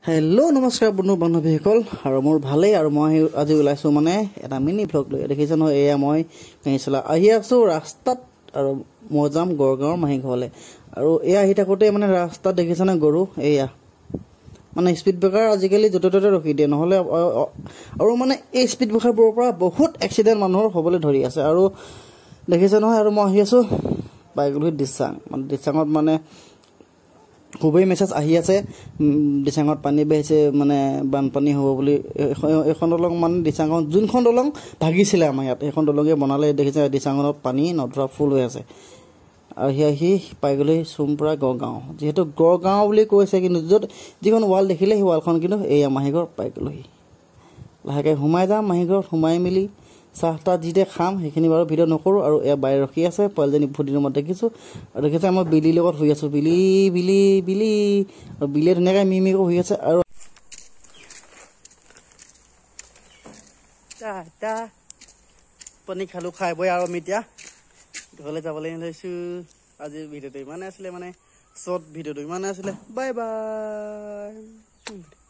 hello नमस्कार बন্ধु बान्धवीসকল আৰু মোৰ ভালেই আৰু মই আজি ওলাইছো মানে এটা মিনি ভ্লগ লৈ দেখিছে নহয় এয়া মই কাহিচলা আহি আছো ৰাস্তাত আৰু মই যাম গড়গাঁৱৰ মাহী ঘৰলে আৰু এয়া আহি থাকোতে মানে ৰাস্তাত দেখিছে না গৰু এয়া মানে স্পিড ব্ৰেকাৰ আজিকালি যতে ততে ৰখি দিয়ে নহলে আৰু মানে এই স্পিড ব্ৰেকাৰবোৰৰ পৰা বহুত এক্সিডেন্ট মানুহৰ হ'বলৈ ধৰি আছে আৰু দেখিছে নহয় আৰু মই আহি আছো বাইকলৈ দিছাং মানে দিছাঙত মানে খুবই মেছেজ আহি আছে দিছাঙত পানী বেহিছে মানে বানপানী হ'ব বুলি এখন দলং মানে দিছাঙত যোনখন দলং ভাগিছিলে আমাৰ ইয়াত এখন দলঙে বনালে দেখিছে দিছাঙত পানী নধৰা ফুল হৈ আছে আৰু হি পাই গ'লে চুমপুৰা গড়গাঁও যেহেতু গড়গাঁও বুলি কৈছে কিন্তু য'ত যিখন ৱাল দেখিলে সেই ৱালখন কিন্তু এই মাহীঘৰ পাই গ'লোহি লাহেকৈ সোমাই যাম মাহীঘৰত সোমাই মেলি চাহ তাহ যিতে খাম সেইখিনি বাৰু ভিডিঅ' নকৰোঁ আৰু এয়া বাই ৰখি আছে পোৱালীজনী বহুত দিনৰ মূৰত দেখিছোঁ আৰু দেখিছে মই বিলিৰ লগত শুই আছোঁ বিলি আৰু বিলিয়ে ধুনীয়াকৈ মিমিকৈ শুই আছে আৰু পানী খালোঁ খাই বৈ আৰু আমি এতিয়া ঘৰলৈ যাবলৈ লৈছোঁ আজিৰ ভিডিঅ'টো ইমানে আছিলে মানে শ্বৰ্ট ভিডিঅ'টো ইমানে আছিলে বাই বাই